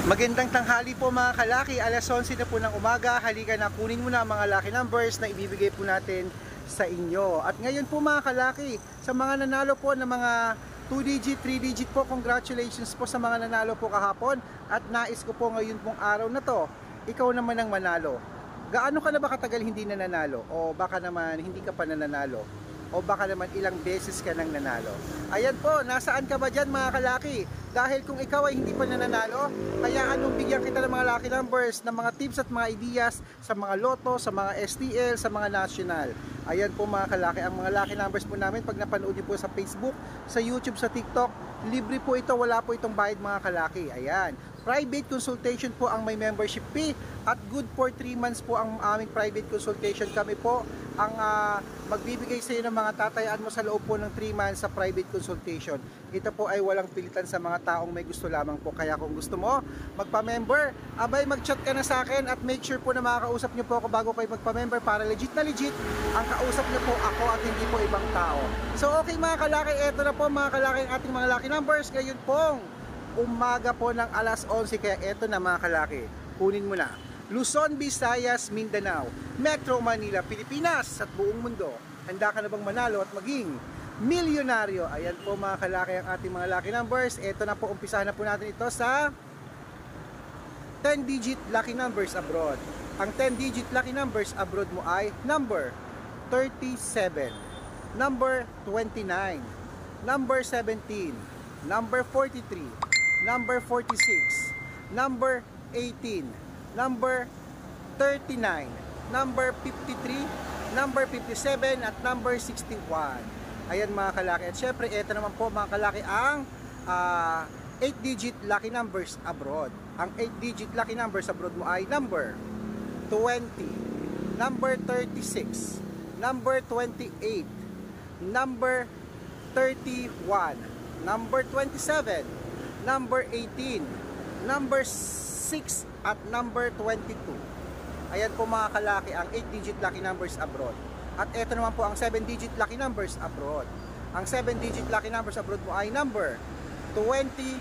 Magandang tanghali po mga kalaki, alas 11 na po ng umaga. Halika na, kunin mo na ang mga lucky numbers na ibibigay po natin sa inyo. At ngayon po mga kalaki, sa mga nanalo po ng mga 2-digit, 3-digit po, congratulations po sa mga nanalo po kahapon. At nais ko po ngayon pong araw na to, ikaw naman ang manalo. Gaano ka na ba katagal hindi na nanalo? O baka naman hindi ka pa nananalo? O baka naman ilang beses ka nang nanalo? Ayan po, nasaan ka ba dyan mga kalaki? Dahil kung ikaw ay hindi pa nananalo, hayaan mong bigyan kita ng mga lucky numbers, ng mga tips at mga ideas sa mga loto, sa mga STL, sa mga national. Ayan po mga kalaki, ang mga lucky numbers po namin pag napanood niyo po sa Facebook, sa YouTube, sa TikTok, libre po ito, wala po itong bayad mga kalaki. Ayan, private consultation po ang may membership fee at good for 3 months po ang aming private consultation. Kami po ang magbibigay sa iyo ng mga tatayaan mo sa loob po ng 3 months sa private consultation. Ito po ay walang pilitan sa mga taong may gusto lamang po. Kaya kung gusto mo magpa-member, abay mag-chat ka na sa akin at make sure po na makakausap niyo po ako bago kayo magpa-member para legit na legit ang kausap niyo po ako at hindi po ibang tao. So okay mga kalaki, eto na po mga kalaki ang ating mga lucky numbers. Ngayon pong umaga po ng alas 11, kaya eto na mga kalaki, kunin mo na. Luzon, Visayas, Mindanao, Metro Manila, Pilipinas at buong mundo. Handa ka na bang manalo at maging milyonaryo? Ayan po mga kalaki ang ating mga lucky numbers. Ito na po, umpisahan na po natin ito sa 10-digit lucky numbers abroad. Ang 10-digit lucky numbers abroad mo ay number 37, number 29, number 17, number 43, number 46, number 18, number 39, number 53, number 57 at number 61. Ayan mga kalaki. At syempre ito naman po mga kalaki ang 8-digit lucky numbers abroad. Ang 8-digit lucky numbers abroad mo ay number 20, number 36, number 28, number 31, number 27, number 18, number 6 at number 22. Ayan po mga kalaki ang 8-digit lucky numbers abroad. At ito naman po ang 7-digit lucky numbers abroad. Ang 7-digit lucky numbers abroad mo ay number 28,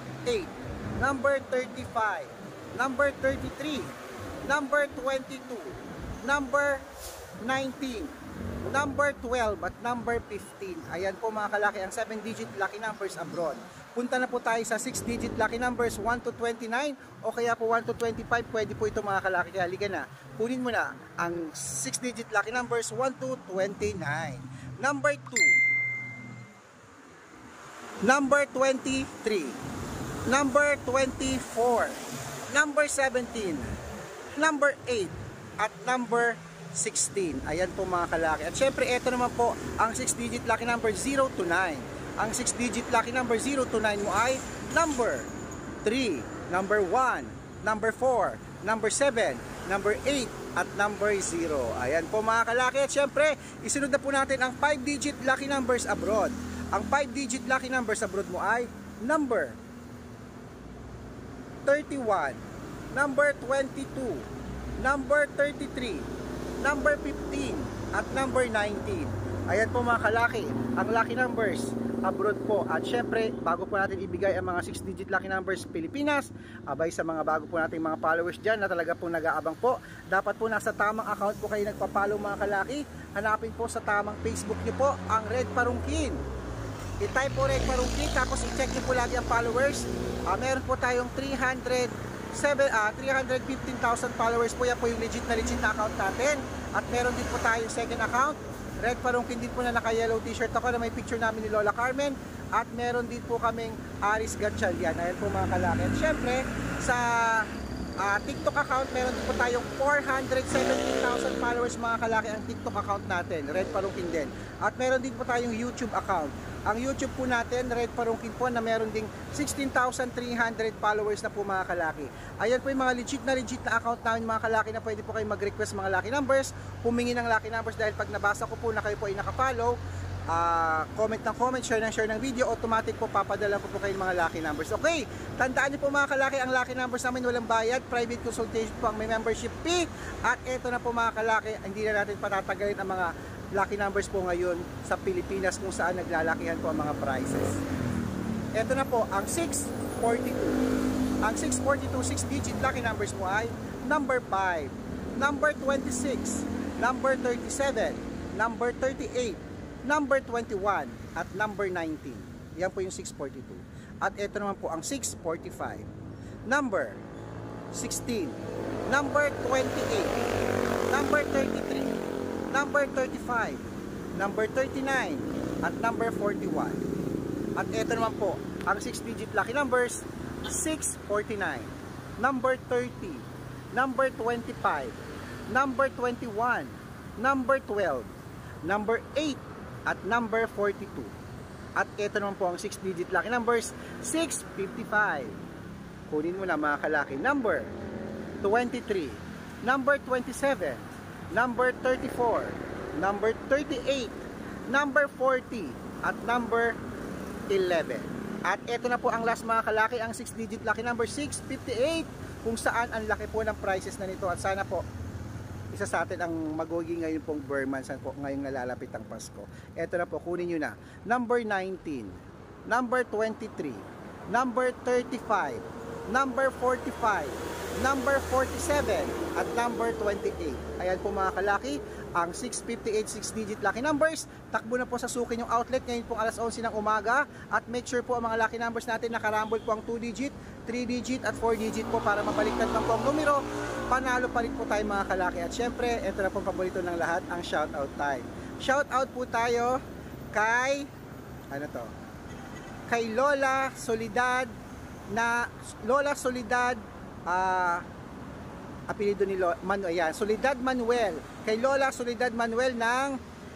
number 35, number 33, number 22, number 19, number 12 at number 15. Ayan po mga kalaki ang 7-digit lucky numbers abroad. Punta na po tayo sa 6-digit lucky numbers 1 to 29 o kaya po 1 to 25. Pwede po ito mga kalaki. Kaya halika na, kunin mo na ang 6-digit lucky numbers 1 to 29. Number 2, number 23, number 24, number 17, number 8 at number 16. Ayan po mga kalaki. At syempre ito naman po ang 6-digit lucky number 0 to 9. Ang 6-digit lucky number 0 to 9 mo ay number 3, number 1, number 4, number 7, number 8 at number 0. Ayan po mga kalaki. At syempre isunod na po natin ang 5-digit lucky numbers abroad. Ang 5-digit lucky numbers abroad mo ay number 31, number 22, number 33, number 15 at number 19. Ayan po mga kalaki, ang lucky numbers abroad po. At syempre, bago po natin ibigay ang mga 6-digit lucky numbers Pilipinas, abay sa mga bago po nating mga followers dyan na talaga po nag-aabang po, dapat po nasa tamang account po kayo nagpa-follow mga kalaki. Hanapin po sa tamang Facebook nyo po ang Red Parungkin. I-type po Red Parungkin, tapos i-check nyo po lagi ang followers. Meron po tayong 315,000 followers po. Yan po yung legit na account natin. At meron din po tayong second account, Red Parungkin din po, na naka-yellow t-shirt ako na may picture namin ni Lola Carmen. At meron din po kaming Aris Gatchalian. Ayan po mga kalaki. At syempre sa TikTok account, meron din po tayong 417,000 followers mga kalaki ang TikTok account natin, Red Parungkin din. At meron din po tayong YouTube account. Ang YouTube po natin, Red Parungkin po, na meron ding 16,300 followers na po mga kalaki. Ayan po yung mga legit na account namin mga kalaki na pwede po kayo mag-request mga lucky numbers, humingi ng lucky numbers, dahil pag nabasa ko po na kayo po ay nakafollow, comment ng comment, share ng video, automatic po papadala ko po kayo mga lucky numbers. Okay, tandaan niyo po mga kalaki, ang lucky numbers namin walang bayad, private consultation po ang may membership fee. At eto na po mga kalaki, hindi na natin patatagalin ang mga lucky numbers po ngayon sa Pilipinas kung saan naglalakihan po ang mga prices. Ito na po ang 642, Ang 642 6-digit lucky numbers mo ay number 5, number 26, number 37, number 38, number 21, at number 19. Yan po yung 642. At ito naman po ang 645. Number 16, number 28, number 33, number 35, number 39, at number 41. At ito naman po ang 6-digit lucky numbers, 649, number 30, number 25, number 21, number 12, number 8, at number 42. At ito naman po ang 6-digit lucky numbers, 655. Kunin mo na mga kalaki. Number 23, number 27, number 34, number 38, number 40, at number 11. At ito na po ang last mga kalaki, ang 6-digit lucky number 658, kung saan ang laki po ng prices na nito. At sana po isa sa atin ang magugi ngayon pong Burmans po ngayong nalalapit ang Pasko. Ito na po, kunin nyo na. Number 19, number 23, number 35, number 45, number 47, at number 28. Ayan po mga kalaki, ang 658 6-digit lucky numbers. Takbo na po sa suki yung outlet ngayon pong alas 11 ng umaga. At make sure po ang mga lucky numbers natin nakarambol po ang 2-digit, 3-digit, at 4-digit po para mabaliktad lang po ang numero. Panalo pa rin po tayo mga kalaki. At syempre, ito na pong paborito ng lahat, ang shoutout time. Shoutout po tayo kay, ano to? Kay Lola Solidad apelido ni Manuel, ayan, Solidad Manuel. Kay Lola Solidad Manuel ng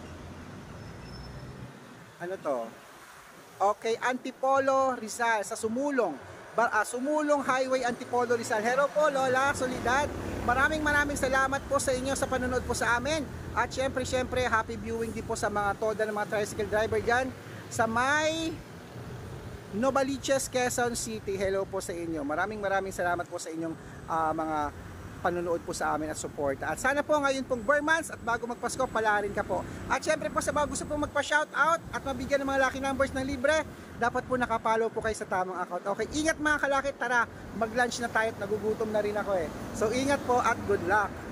ano to? Okay, Antipolo Rizal sa Sumulong. Sumulong Highway, Antipolo Rizal. Hello po Lola Solidad. Maraming salamat po sa inyo sa panonood po sa amin. At syempre happy viewing din po sa mga toda ng mga tricycle driver diyan sa may Novaliches, Quezon City. Hello po sa inyo. Maraming salamat po sa inyong mga panonood po sa amin at support. At sana po ngayon pong Burmans at bago magpasko, palarin ka po. At syempre po sa mga gusto pong magpa-shoutout at mabigyan ng mga lucky numbers ng libre, dapat po nakapollow po kayo sa tamang account. Okay, ingat mga kalaki, tara, mag-lunch na tayo at nagugutom na rin ako eh. So ingat po at good luck.